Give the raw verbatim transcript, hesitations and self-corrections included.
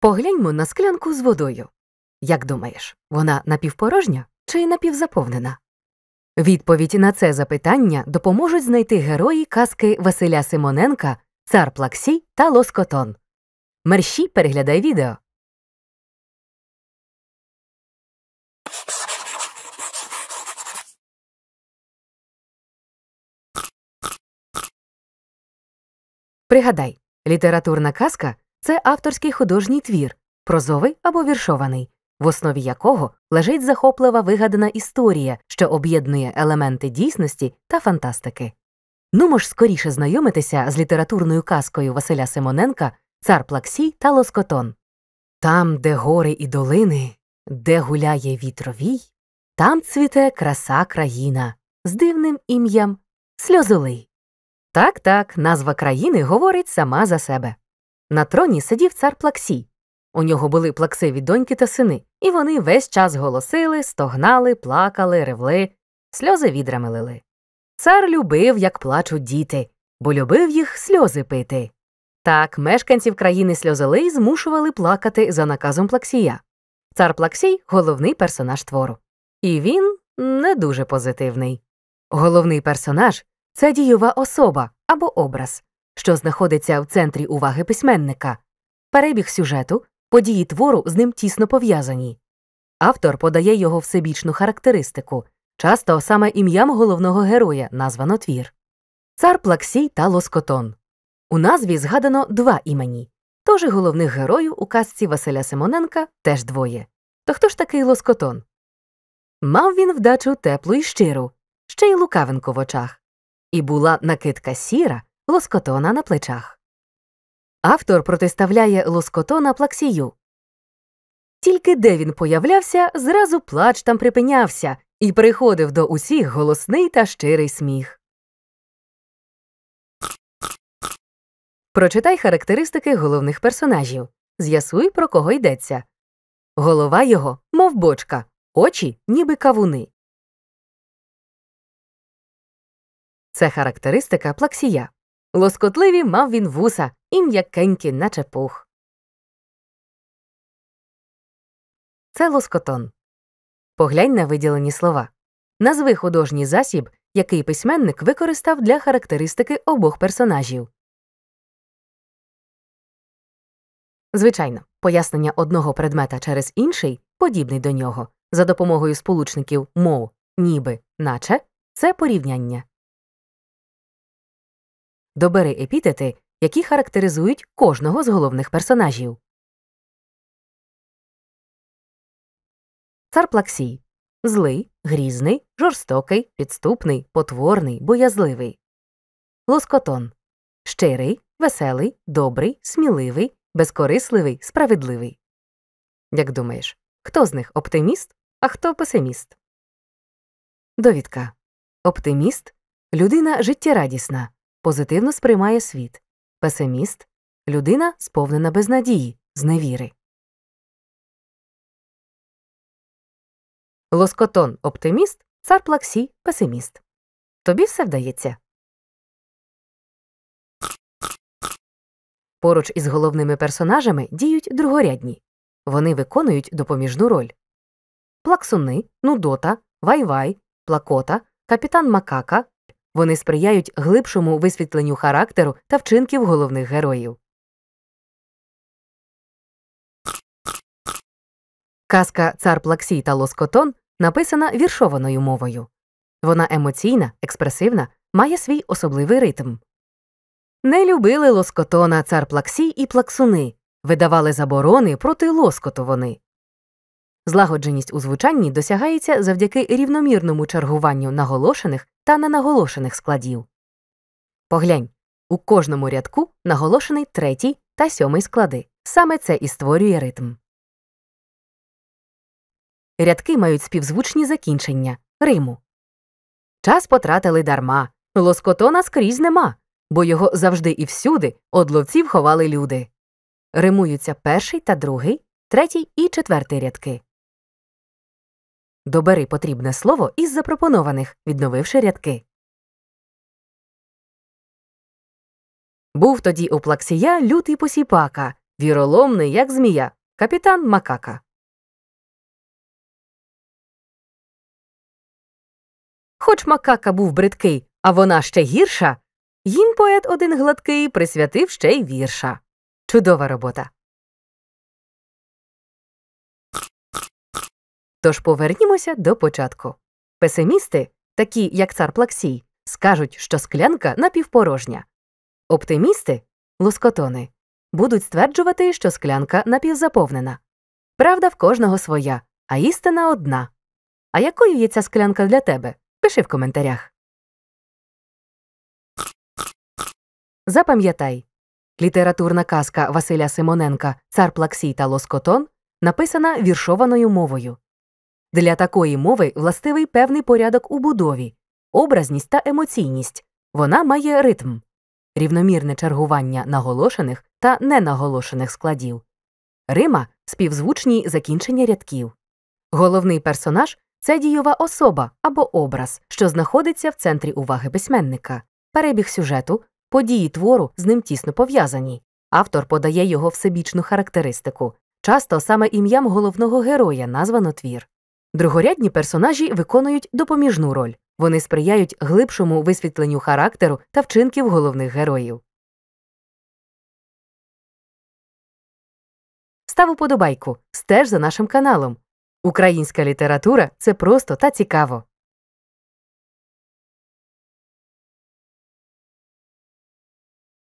Погляньмо на склянку з водою. Як думаєш, вона напівпорожня чи напівзаповнена? Відповідь на це запитання допоможуть знайти герої казки Василя Симоненка «Цар Плаксій та Лоскотон». Мерщій переглядай відео. Пригадай, літературна казка – це авторський художній твір, прозовий або віршований, в основі якого лежить захоплива вигадана історія, що об'єднує елементи дійсності та фантастики. Нумо ж скоріше знайомитися з літературною казкою Василя Симоненка «Цар Плаксій та Лоскотон». Там, де гори і долини, де гуляє вітровій, там цвіте краса країна з дивним ім'ям Сльозолий. Так-так, назва країни говорить сама за себе. На троні сидів цар Плаксій. У нього були плаксиві доньки та сини, і вони весь час голосили, стогнали, плакали, ревли, сльози відрами лили. Цар любив, як плачуть діти, бо любив їх сльози пити. Так, мешканців країни Сльозолий змушували плакати за наказом Плаксія. Цар Плаксій – головний персонаж твору. І він не дуже позитивний. Головний персонаж – це дієва особа або образ, що знаходиться в центрі уваги письменника. Перебіг сюжету, події твору з ним тісно пов'язані. Автор подає його всебічну характеристику, часто саме ім'ям головного героя названо твір. Цар Плаксій та Лоскотон. У назві згадано два імені, тож і головних героїв у казці Василя Симоненка теж двоє. То хто ж такий Лоскотон? Мав він вдачу теплу і щиру, ще й лукавинку в очах. І була накидка сіра, Лоскотона на плечах. Автор протиставляє Лоскотона Плаксію. Тільки де він появлявся, зразу плач там припинявся, і приходив до усіх голосний та щирий сміх. Прочитай характеристики головних персонажів. З'ясуй, про кого йдеться. Голова його – мов бочка, очі – ніби кавуни. Це характеристика Плаксія. Лоскотливі мав він вуса і м'якенькі, наче пух. Це Лоскотон. Поглянь на виділені слова. Назви художній засіб, який письменник використав для характеристики обох персонажів. Звичайно, пояснення одного предмета через інший, подібний до нього, за допомогою сполучників «мов», «ніби», «наче» – це порівняння. Добери епітети, які характеризують кожного з головних персонажів. Цар Плаксій – злий, грізний, жорстокий, підступний, потворний, боязливий. Лоскотон – щирий, веселий, добрий, сміливий, безкорисливий, справедливий. Як думаєш, хто з них оптиміст, а хто песиміст? Довідка. Оптиміст – людина життєрадісна, позитивно сприймає світ. Песиміст – людина, сповнена безнадії, зневіри. Лоскотон – оптиміст, цар Плаксій – песиміст. Тобі все вдається? Поруч із головними персонажами діють другорядні. Вони виконують допоміжну роль. Плаксуни, Нудота, Вай-Вай, Плакота, Капітан Макака – вони сприяють глибшому висвітленню характеру та вчинків головних героїв. Казка «Цар Плаксій та Лоскотон» написана віршованою мовою. Вона емоційна, експресивна, має свій особливий ритм. Не любили Лоскотона цар Плаксій і плаксуни, видавали заборони проти лоскоту вони. Злагодженість у звучанні досягається завдяки рівномірному чергуванню наголошених та ненаголошених складів. Поглянь, у кожному рядку наголошений третій та сьомий склади. Саме це і створює ритм. Рядки мають співзвучні закінчення, риму. Час потратили дарма, Лоскотона скрізь нема, бо його завжди і всюди од ловців ховали люди. Римуються перший та другий, третій і четвертий рядки. Добери потрібне слово із запропонованих, відновивши рядки. Був тоді у Плаксія лютий посіпака, Віроломний, як змія. Капітан Макака. Хоч Макака був бридкий, а вона ще гірша, їм поет один гладкий присвятив ще й вірша. Чудова робота. Тож повернімося до початку. Песимісти, такі як цар Плаксій, скажуть, що склянка напівпорожня. Оптимісти, лоскотони, будуть стверджувати, що склянка напівзаповнена. Правда в кожного своя, а істина одна. А якою є ця склянка для тебе? Пиши в коментарях. Запам'ятай, літературна казка Василя Симоненка «Цар Плаксій та лоскотон» написана віршованою мовою. Для такої мови властивий певний порядок у будові, образність та емоційність. Вона має ритм, рівномірне чергування наголошених та ненаголошених складів. Рима – співзвучні закінчення рядків. Головний персонаж – це дієва особа або образ, що знаходиться в центрі уваги письменника. Перебіг сюжету, події твору з ним тісно пов'язані. Автор подає його всебічну характеристику. Часто саме ім'ям головного героя названо твір. Другорядні персонажі виконують допоміжну роль. Вони сприяють глибшому висвітленню характеру та вчинків головних героїв. Став уподобайку, стеж за нашим каналом. Українська література – це просто та цікаво.